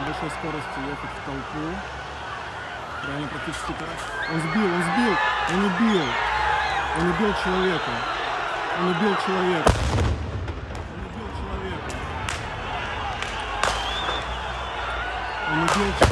большой скоростью ехать в толпу. Реально практически он убил человека. Он убил человека. Он убил человека.